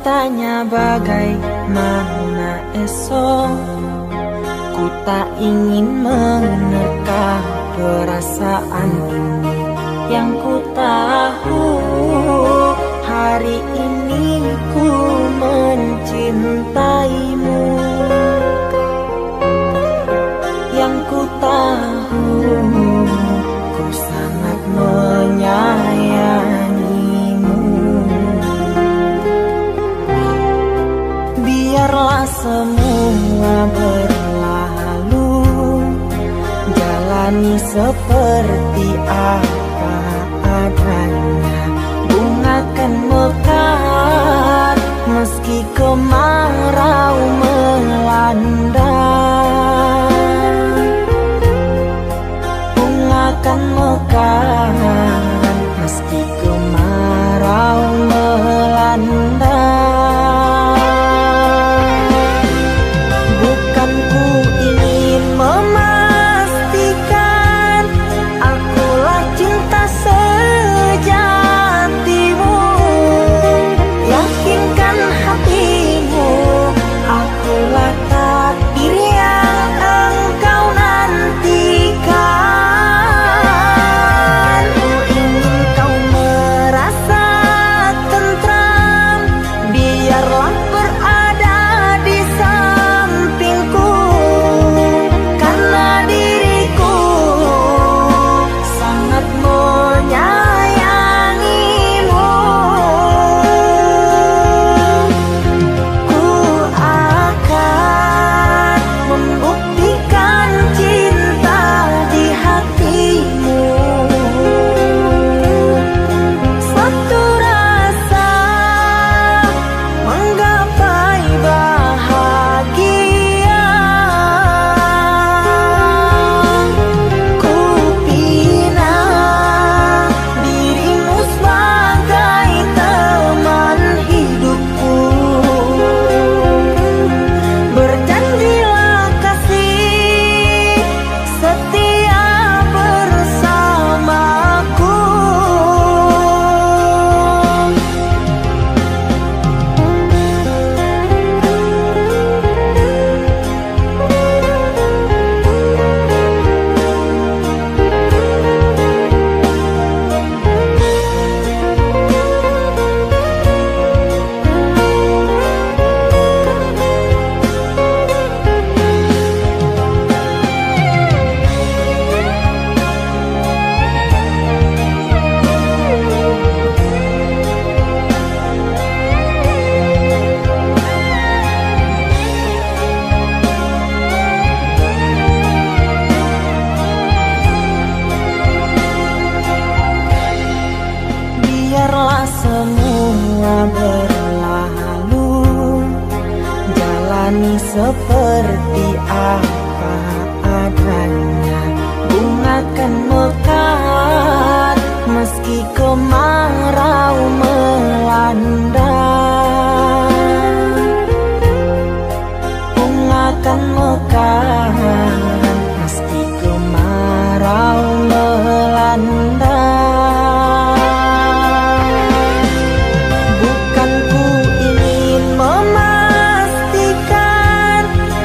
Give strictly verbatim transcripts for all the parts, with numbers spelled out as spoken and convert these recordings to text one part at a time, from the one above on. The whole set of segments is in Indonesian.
cintanya bagaimana esok. Ku tak ingin menerka perasaan ini. Yang ku tahu hari ini ku mencintaimu. Yang ku tahu ku sangat menyayangimu. Biarlah semua berlalu, jalani seperti apa adanya. Bunga kan mekar meski kemarau melanda. Bunga kan mekar meski kemarau melanda. Bukan ku ingin memastikan akulah cinta sejatimu. Yakinkan hatimu, akulah takdir yang engkau nantikan. Ku ingin kau merasa tentram, biarlah berada di sampingku. Karena diriku sangat menyayangimu. Ku akan membuktikan cinta di hatimu. Satu rasa menggapai bahagia. Ku pinang dirimu sebagai teman hidupku. Berjanjilah kasih setia bersamaku. Biarlah semua berlalu, jalani seperti apa adanya. Bunga kan mekar meski kemarau melanda. Bunga kan mekar meski kemarau melanda. Bukan ku ingin memastikan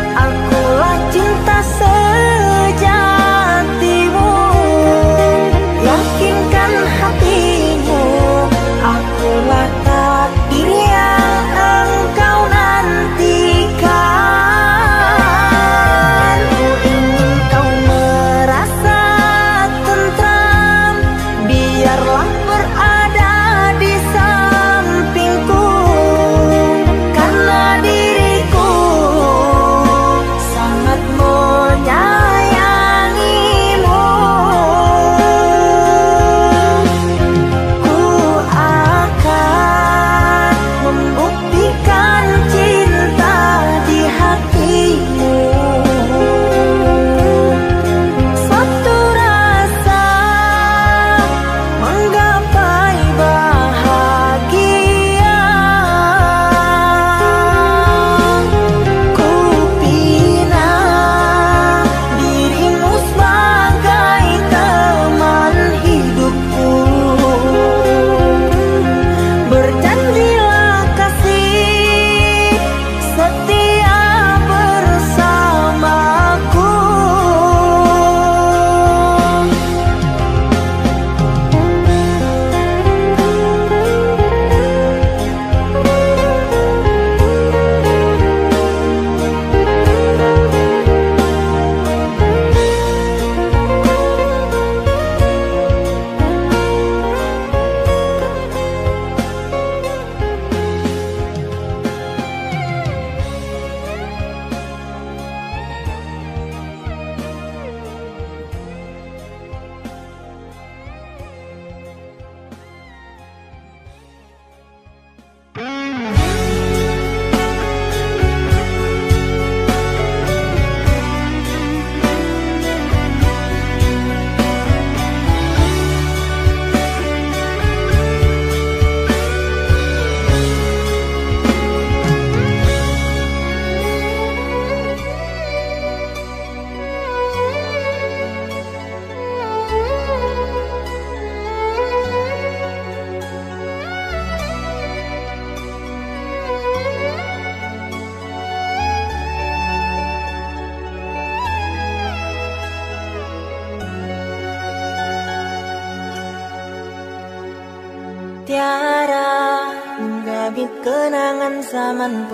Tiara menggabit kenangan zaman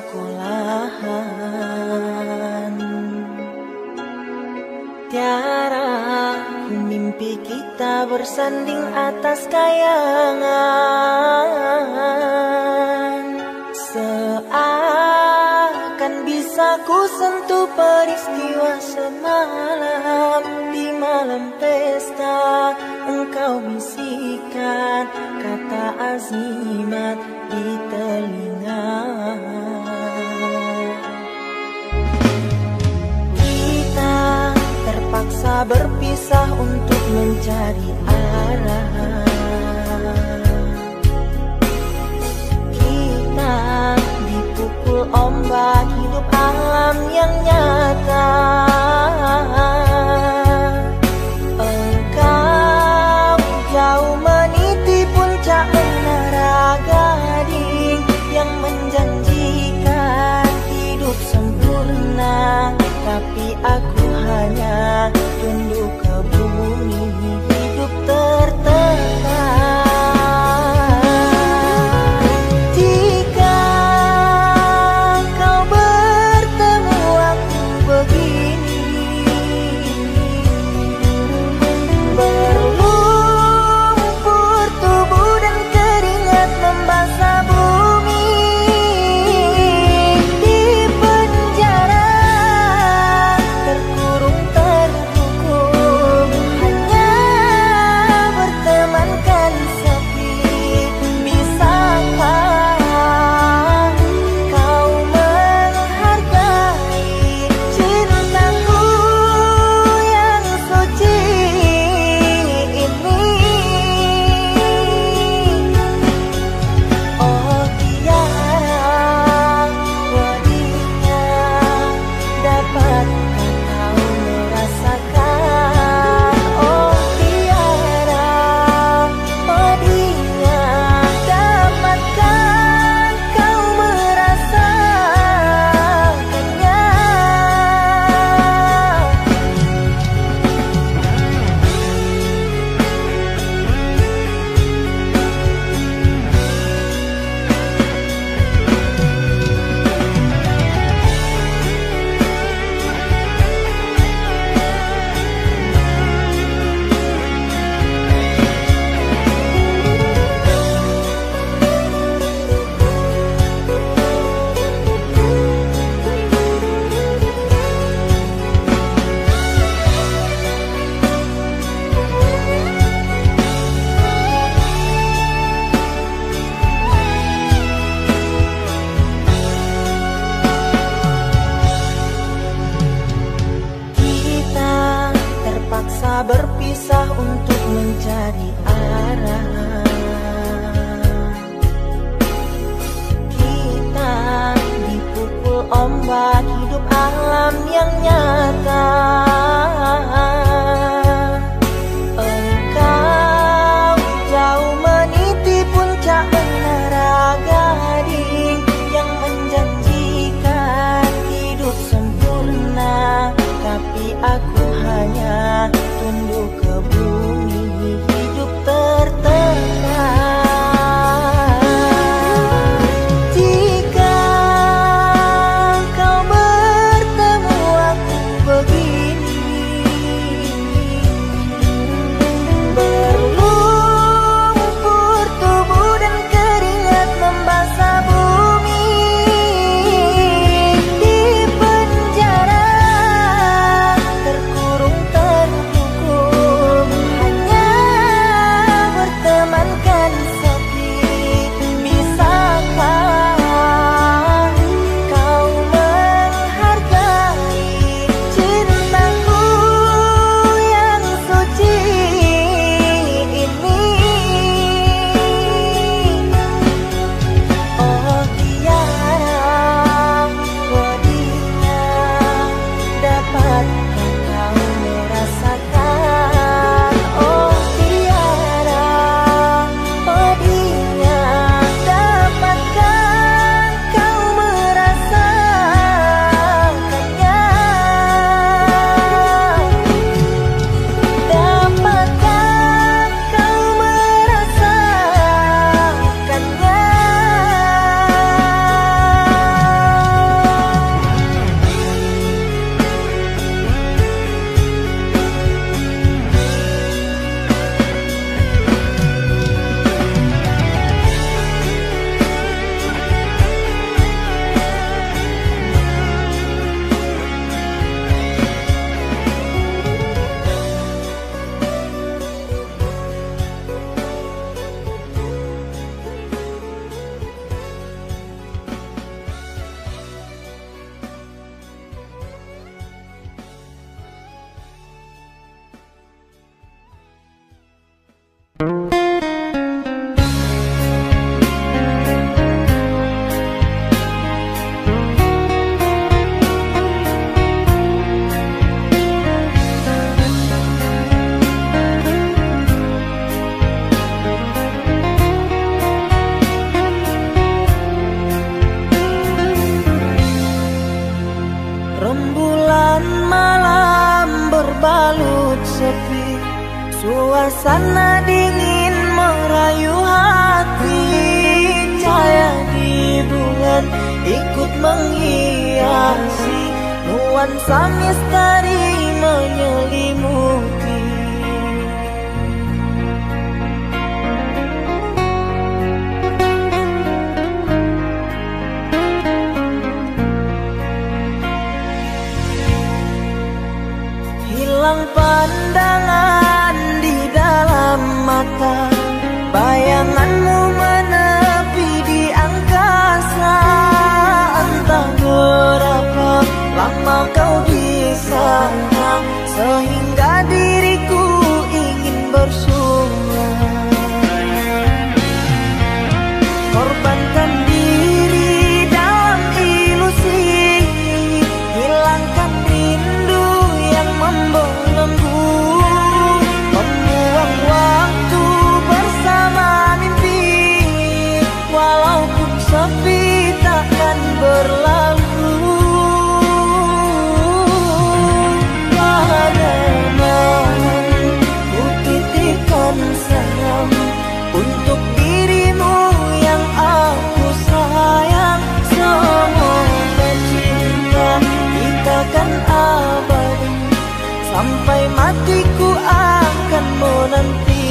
persekolahan. Tiara mimpi kita bersanding atas kayangan. Seakan bisa ku sentuh peristiwa semalam. Di malam pesta engkau bisikan kata azimat di telinga. Kita terpaksa berpisah untuk mencari arah. Kita dipukul ombak hidup alam yang nyata. Engkau jauh meniti puncak menara gading yang menjanjikan hidup sempurna, tapi aku hanya tunduk ke bumi, hidup tertekan. Jika kau bertemu aku begini, berlumpur tubuh dan keringat membasah bumi. Di penjara terkurung terhukum, hanya bertemankan sepi. Bisakah kau menghargai cintaku yang suci ini? Oh Tiara, pedihnya, dapatkah kau merasakan? Oh Tiara, pedihnya, dapatkah kau merasakannya? Kita terpaksa berpisah untuk mencari arah. Kita dipukul ombak hidup alam yang nyata. Engkau jauh meniti puncak menara gading yang menjanjikan hidup sempurna, tapi aku hanya tunduk ke bumi, hidup tertekan. Jika kau bertemu aku begini, Rembulan malam berbalut sepi, suasana dingin merayu hati. Cahaya di bulan ikut menghiasi, nuansa misteri menyelimuti. Hilang pandangan di dalam mata, bayanganmu menepi di angkasa. Entah berapa lama kau di sana, sehingga diriku ingin bersuara. Korbankan diri dalam ilusi, hilangkan rindu yang membelenggu, membuang waktu bersama mimpi. Walaupun sepi takkan berlalu. Pada malam ku titipkan salam untuk dirimu yang aku sayang. Semoga cinta kita kan abadi, sampai matiku akan menanti.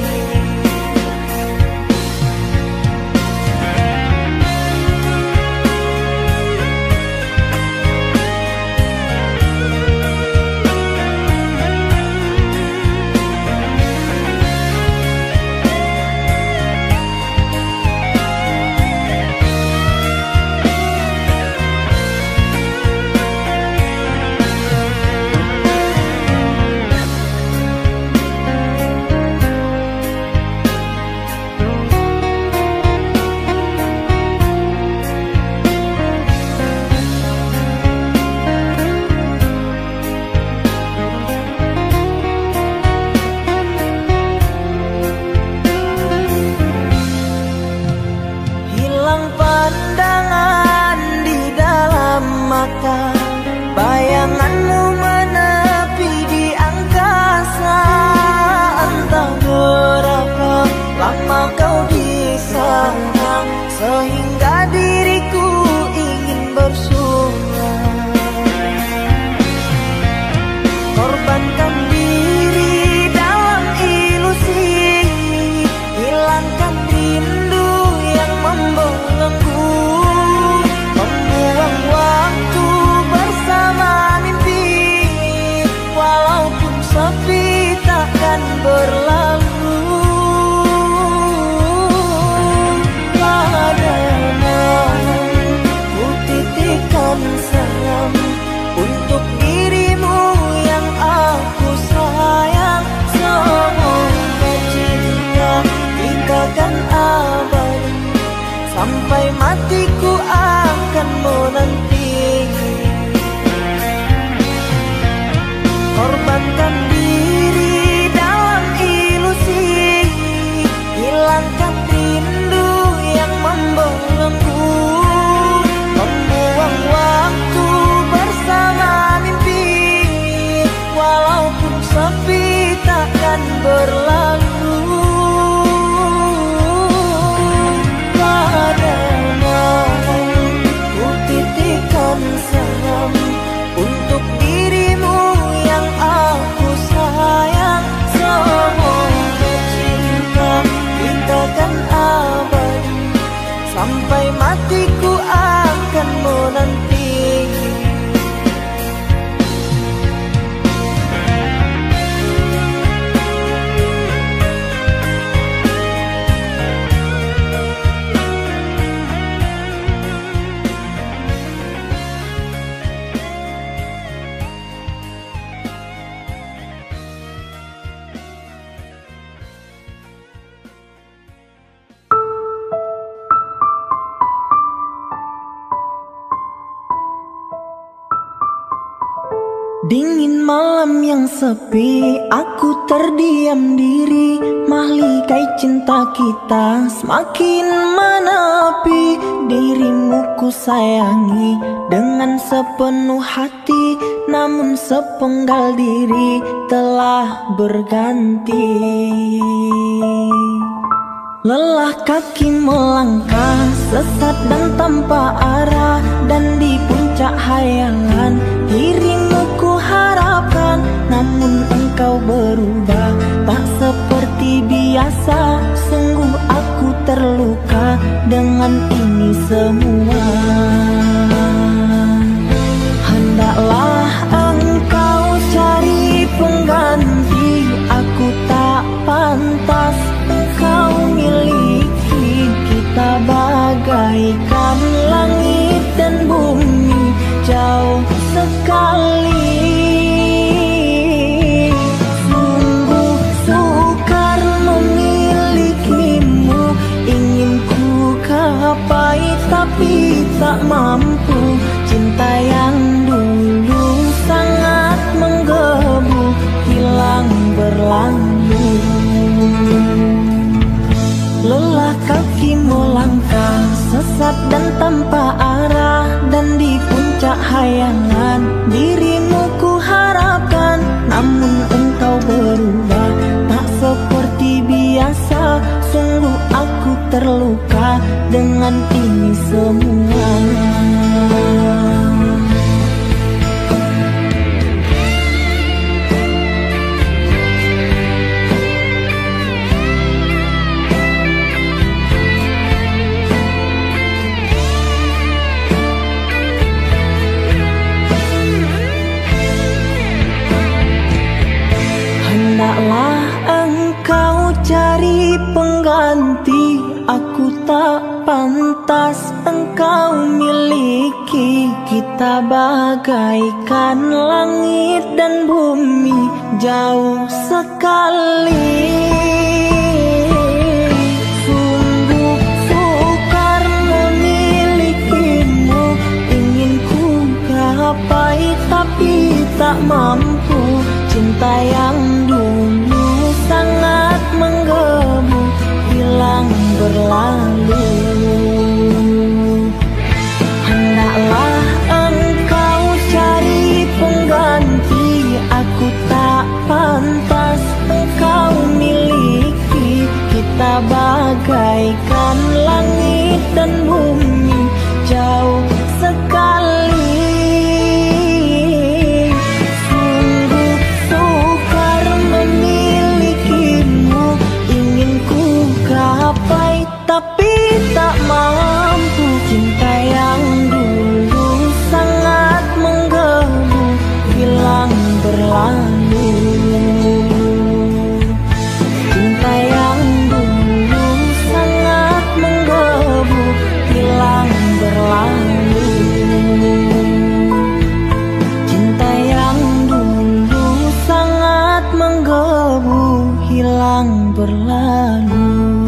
Pandangan di dalam mata, bayanganmu menepi di angkasa. Entah berapa lama kau di sana, sehingga diriku ingin bersuara. Korbankan diri dalam ilusi, hilangkan rindu yang membelenggu, membuang waktu bersama mimpi. Walaupun sepi takkan berlalu. Pada malam ku titipkan salam untuk dirimu yang aku sayang. Semoga cinta kita kan abadi, sampai matiku akan menanti. Korbankan diri dalam ilusi, hilangkan rindu yang membelenggu, membuang waktu bersama mimpi. Walaupun sepi takkan berlalu. Pada malam ku titipkan salam untuk dirimu yang aku sayang. Semoga cinta kita kan abadi, sampai matiku akan menanti. sepi, aku terdiam diri, mahligai cinta kita semakin menepi. Dirimu ku sayangi dengan sepenuh hati, namun sepenggal diri telah berganti. Lelah kaki melangkah sesat dan tanpa arah, dan di puncak hayangan dirimu ku harapkan. Namun engkau berubah tak seperti biasa, sungguh aku terluka dengan ini semua. Hendaklah engkau cari pengganti, aku tak pantas engkau miliki. Kita bagaikan langit dan bumi, jauh sekali. Sungguh sukar memilikimu, ingin ku gapai tapi tak mampu. Cinta yang dulu sangat menggebu, hilang berlalu. Lelah kaki melangkah sesat dan tanpa arah, dan di puncak hayangan dirimu ku harapkan. Namun engkau berubah tak seperti biasa, sungguh aku terluka dengan ini semua. Hendaklah engkau cari pengganti, aku tak pantas engkau miliki. Kita bagaikan langit dan bumi, jauh sekali. Sungguh sukar memilikimu, ingin ku gapai tapi tak mampu. Cinta yang dulu sangat menggebu, hilang berlalu. Hendaklah engkau cari pengganti, aku tak pantas engkau miliki. Kita bagaikan langit dan bumi, jauh sekali. Tapi tak mampu. Cinta yang dulu sangat menggebu, hilang berlalu. Cinta yang dulu sangat menggebu, hilang berlalu. Cinta yang dulu sangat menggebu, hilang berlalu.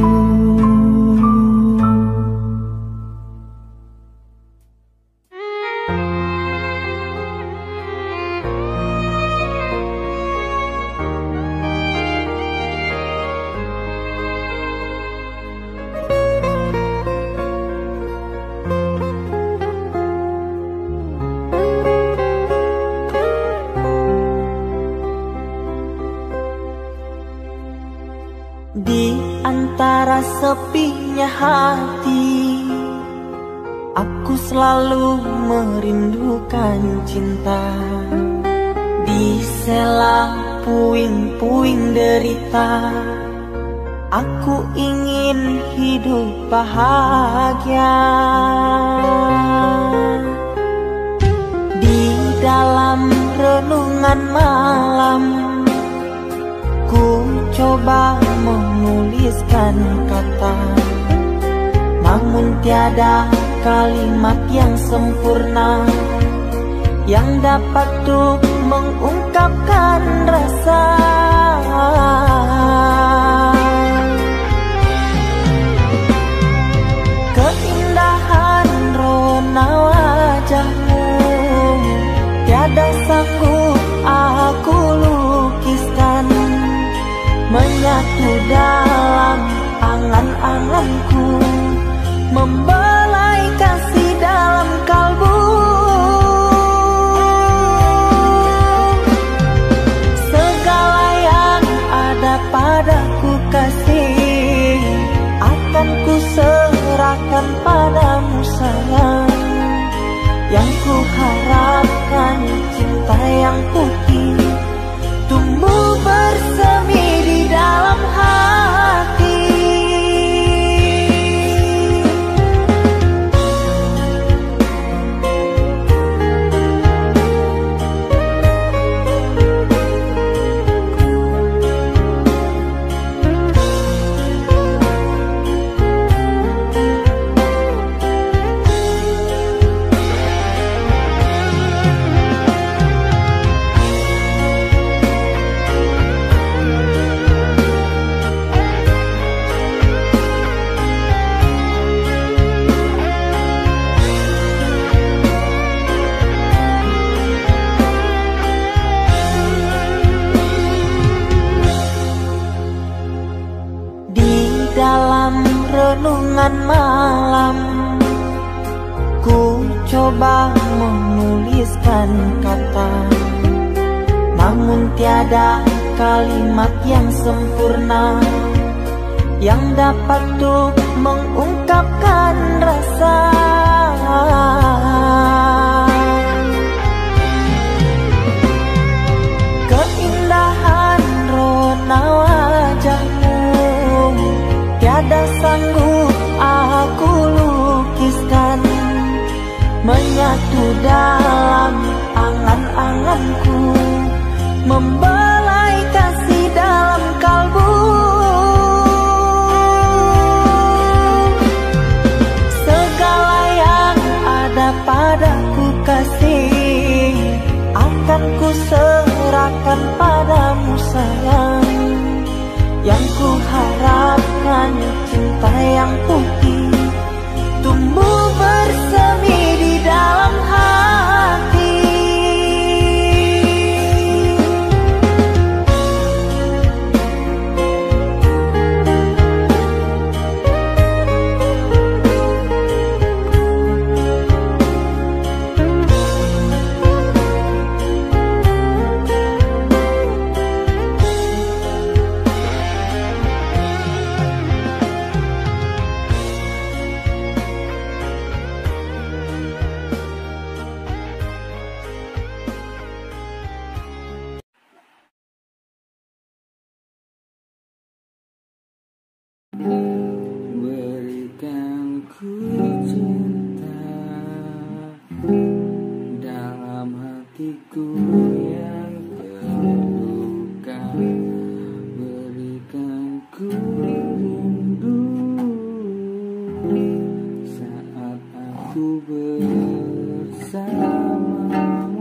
Di antara sepinya hati, aku selalu merindukan cinta. Di sela puing-puing derita, aku ingin hidup bahagia. Di dalam renungan malam, ku coba menuliskan kata, namun tiada kalimat yang sempurna yang dapat tuh mengungkapkan rasa. Keindahan rona wajahmu tiada sanggup aku lupa. menyatu dalam angan-anganku, membelai kasih dalam kalbu. Segala yang ada padaku kasih, akan ku serahkan padamu sayang. Yang ku harapkan cinta yang putih tumbuh bersemi di dalam hati. Renungan malam, ku coba menuliskan kata, namun tiada kalimat yang sempurna yang dapat untuk mengungkapkan rasa. Keindahan rona wajahmu tiada sanggup aku lukiskan, menyatu dalam angan-anganku, membelai kasih dalam kalbu. Segala yang ada padaku kasih, akan ku serahkan padamu sayang. Yang ku harapkan cinta yang putih tumbuh bersemi di dalam hati. Berikan ku cinta dalam hatiku yang terluka, berikan ku rindu saat aku bersamamu.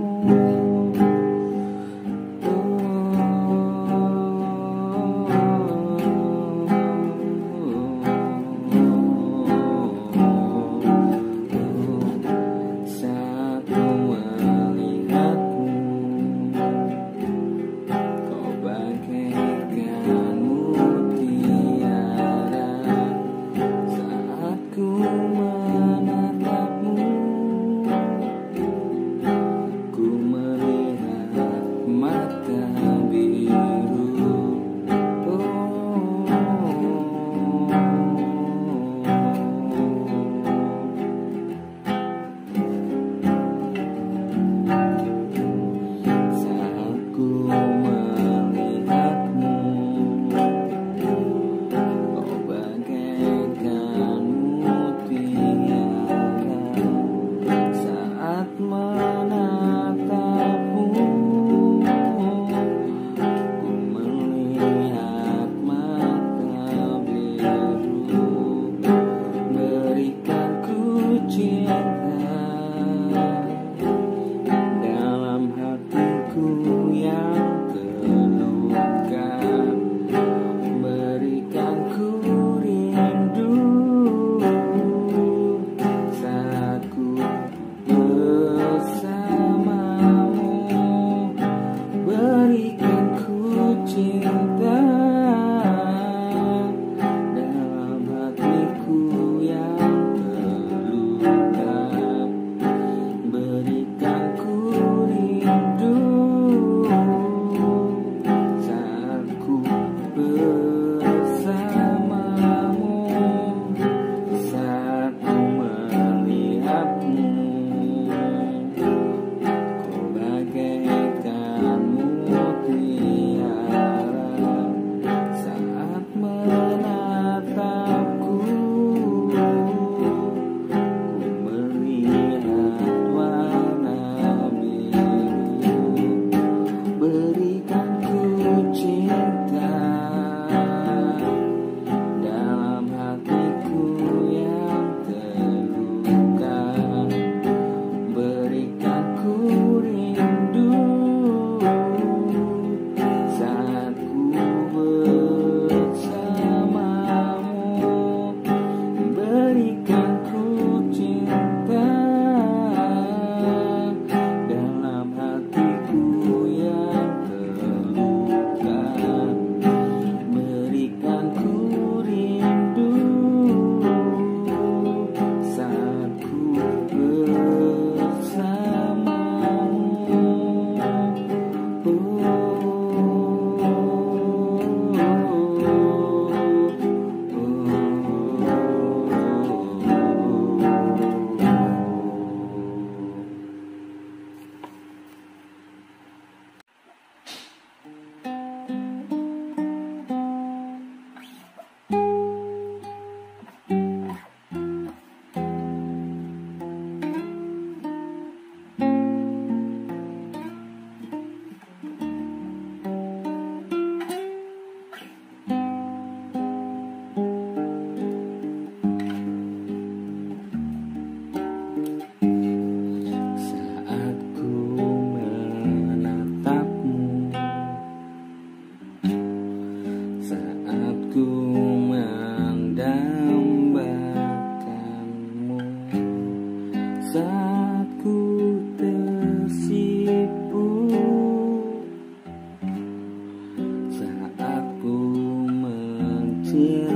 Berikan ku cinta cinta dalam hatiku yang terluka. Berikan ku rindu saat ku bersamamu. Berikan ku cinta dalam hatiku yang terluka. Berikan ku rindu saat ku bersamamu. Saat ku menatapmu, saat ku mendambakanmu, saat ku tersipu, saat ku mencintai